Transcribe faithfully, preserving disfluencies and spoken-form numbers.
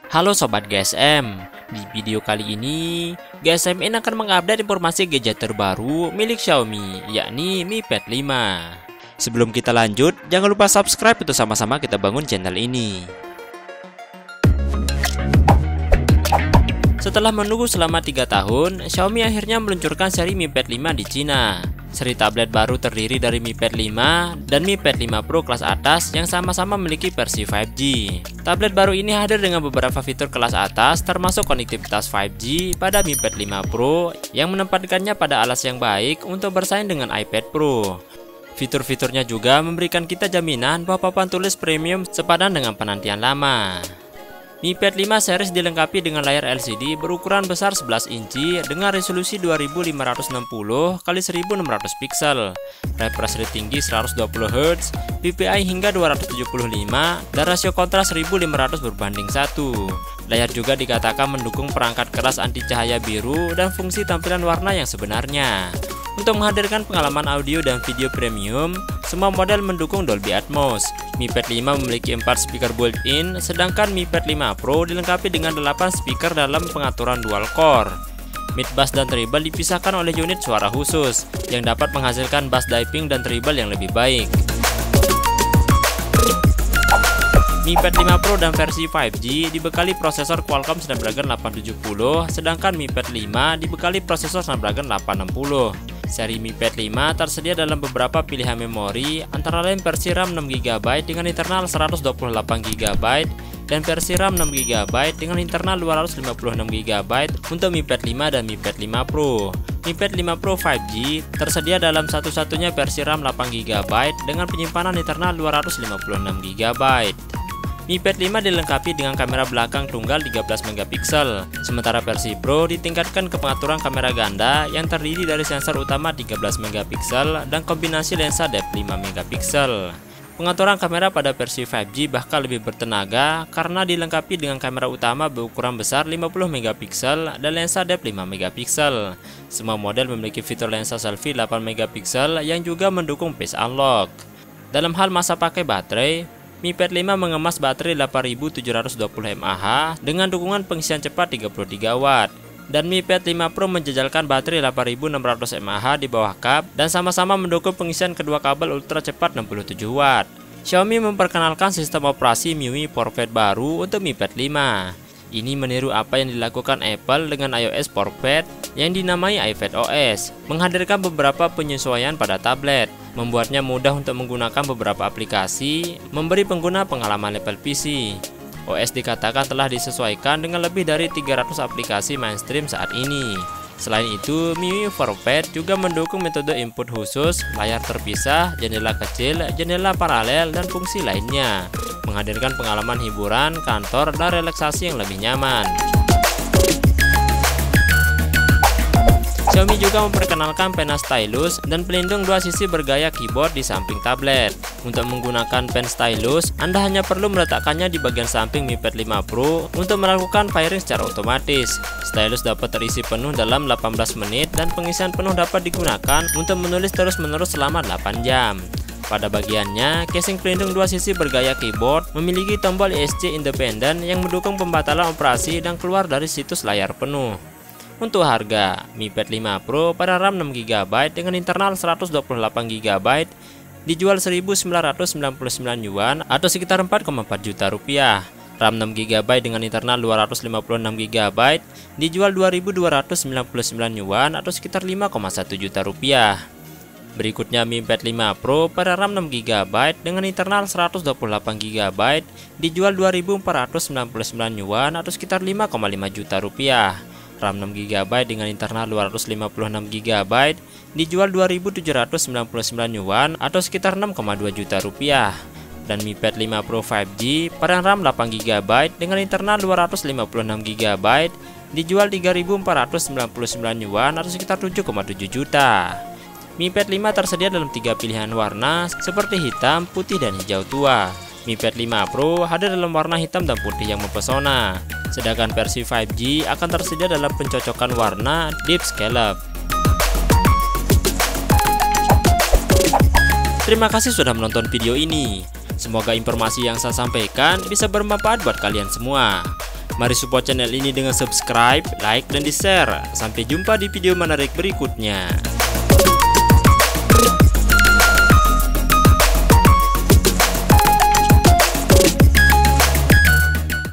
Halo Sobat G S M, di video kali ini G S M N akan mengupdate informasi gadget terbaru milik Xiaomi, yakni Mi Pad lima. Sebelum kita lanjut, jangan lupa subscribe untuk sama-sama kita bangun channel ini. Setelah menunggu selama tiga tahun, Xiaomi akhirnya meluncurkan seri Mi Pad lima di Cina. Seri tablet baru terdiri dari Mi Pad lima dan Mi Pad lima Pro kelas atas yang sama-sama memiliki versi lima G. Tablet baru ini hadir dengan beberapa fitur kelas atas termasuk konektivitas lima G pada Mi Pad lima Pro yang menempatkannya pada alas yang baik untuk bersaing dengan iPad Pro. Fitur-fiturnya juga memberikan kita jaminan bahwa papan tulis premium sepadan dengan penantian lama. Mi Pad lima series dilengkapi dengan layar L C D berukuran besar sebelas inci dengan resolusi dua ribu lima ratus enam puluh kali seribu enam ratus piksel, refresh rate tinggi seratus dua puluh hertz, P P I hingga dua ratus tujuh puluh lima, dan rasio kontras seribu lima ratus berbanding satu. Layar juga dikatakan mendukung perangkat keras anti cahaya biru dan fungsi tampilan warna yang sebenarnya. Untuk menghadirkan pengalaman audio dan video premium, semua model mendukung Dolby Atmos. Mi Pad lima memiliki empat speaker built-in, sedangkan Mi Pad lima Pro dilengkapi dengan delapan speaker dalam pengaturan dual core. Mid bass dan treble dipisahkan oleh unit suara khusus, yang dapat menghasilkan bass diving dan treble yang lebih baik. Mi Pad lima Pro dan versi lima G dibekali prosesor Qualcomm Snapdragon delapan tujuh nol, sedangkan Mi Pad lima dibekali prosesor Snapdragon delapan enam nol. Seri Mi Pad lima tersedia dalam beberapa pilihan memori, antara lain versi RAM enam giga byte dengan internal seratus dua puluh delapan giga byte dan versi RAM enam giga byte dengan internal dua ratus lima puluh enam giga byte untuk Mi Pad lima dan Mi Pad lima Pro. Mi Pad lima Pro lima G tersedia dalam satu-satunya versi RAM delapan giga byte dengan penyimpanan internal dua ratus lima puluh enam giga byte. Mi Pad lima dilengkapi dengan kamera belakang tunggal tiga belas megapiksel, sementara versi Pro ditingkatkan ke pengaturan kamera ganda yang terdiri dari sensor utama tiga belas megapiksel dan kombinasi lensa depth lima megapiksel. Pengaturan kamera pada versi lima G bahkan lebih bertenaga karena dilengkapi dengan kamera utama berukuran besar lima puluh megapiksel dan lensa depth lima megapiksel. Semua model memiliki fitur lensa selfie delapan megapiksel yang juga mendukung face unlock. Dalam hal masa pakai baterai, Mi Pad lima mengemas baterai delapan ribu tujuh ratus dua puluh mAh dengan dukungan pengisian cepat tiga puluh tiga watt, dan Mi Pad lima Pro menjejalkan baterai delapan ribu enam ratus mAh di bawah kap dan sama-sama mendukung pengisian kedua kabel ultra cepat enam puluh tujuh watt. Xiaomi memperkenalkan sistem operasi M I U I four Pad baru untuk Mi Pad lima. Ini meniru apa yang dilakukan Apple dengan iOS four Pad yang dinamai iPadOS, menghadirkan beberapa penyesuaian pada tablet, membuatnya mudah untuk menggunakan beberapa aplikasi, memberi pengguna pengalaman level P C. O S dikatakan telah disesuaikan dengan lebih dari tiga ratus aplikasi mainstream saat ini. Selain itu, M I U I four Pad juga mendukung metode input khusus, layar terpisah, jendela kecil, jendela paralel, dan fungsi lainnya, menghadirkan pengalaman hiburan, kantor, dan relaksasi yang lebih nyaman. Xiaomi juga memperkenalkan pena stylus dan pelindung dua sisi bergaya keyboard di samping tablet. Untuk menggunakan pen stylus, Anda hanya perlu meletakkannya di bagian samping Mi Pad lima Pro untuk melakukan firing secara otomatis. Stylus dapat terisi penuh dalam delapan belas menit dan pengisian penuh dapat digunakan untuk menulis terus-menerus selama delapan jam. Pada bagiannya, casing pelindung dua sisi bergaya keyboard memiliki tombol E S C independen yang mendukung pembatalan operasi dan keluar dari situs layar penuh. Untuk harga, Mi Pad lima Pro pada RAM enam giga byte dengan internal seratus dua puluh delapan giga byte dijual seribu sembilan ratus sembilan puluh sembilan yuan atau sekitar empat koma empat juta rupiah. RAM enam giga byte dengan internal dua ratus lima puluh enam giga byte dijual dua ribu dua ratus sembilan puluh sembilan yuan atau sekitar lima koma satu juta rupiah. Berikutnya Mi Pad lima Pro pada RAM enam giga byte dengan internal seratus dua puluh delapan giga byte dijual dua ribu empat ratus sembilan puluh sembilan yuan atau sekitar lima koma lima juta rupiah. RAM enam giga byte dengan internal dua ratus lima puluh enam giga byte dijual dua ribu tujuh ratus sembilan puluh sembilan yuan atau sekitar enam koma dua juta rupiah. Dan Mi Pad lima Pro lima G pada RAM delapan giga byte dengan internal dua ratus lima puluh enam giga byte dijual tiga ribu empat ratus sembilan puluh sembilan yuan atau sekitar tujuh koma tujuh juta. Mi Pad lima tersedia dalam tiga pilihan warna seperti hitam, putih, dan hijau tua. Mi Pad lima Pro hadir dalam warna hitam dan putih yang mempesona, sedangkan versi lima G akan tersedia dalam pencocokan warna Deep Scallop. Terima kasih sudah menonton video ini. Semoga informasi yang saya sampaikan bisa bermanfaat buat kalian semua. Mari support channel ini dengan subscribe, like, dan di-share. Sampai jumpa di video menarik berikutnya.